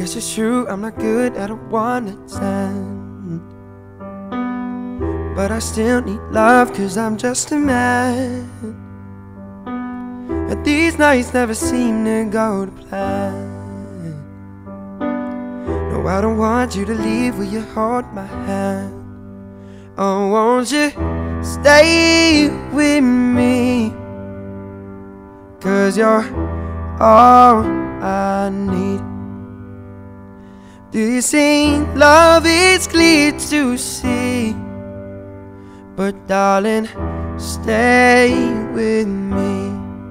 Guess it's true, I'm not good at a 1 to 10, but I still need love, cause I'm just a man. And these nights never seem to go to plan. No, I don't want you to leave, will you hold my hand? Oh, won't you stay with me? Cause you're all I need. This ain't love, it's clear to see, but darling, stay with me.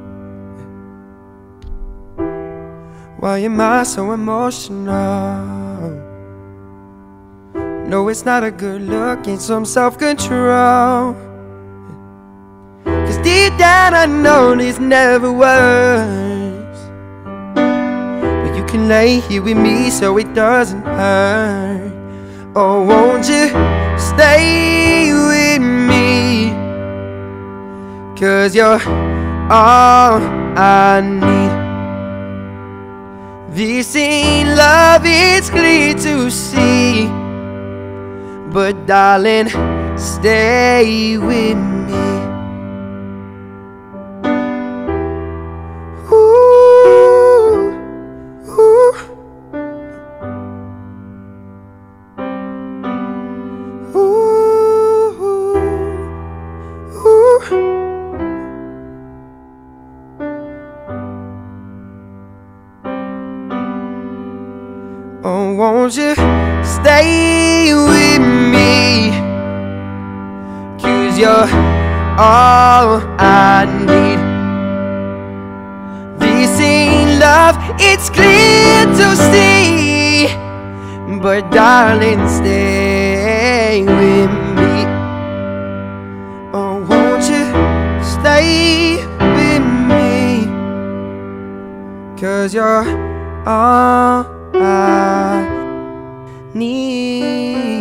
Why am I so emotional? No, it's not a good look, it's some self-control. Cause deep down I know this never works, but you can lay here with me so it doesn't hurt. Oh, won't you stay with me? Cause you're all I need. This ain't love, it's clear to see, but darling, stay with me. Ooh, ooh. Ooh, ooh. Oh, won't you stay with me? Cause you're all I need. This ain't love, it's clear to see, but darling, stay with me. Oh, won't you stay with me? Cause you're all I need.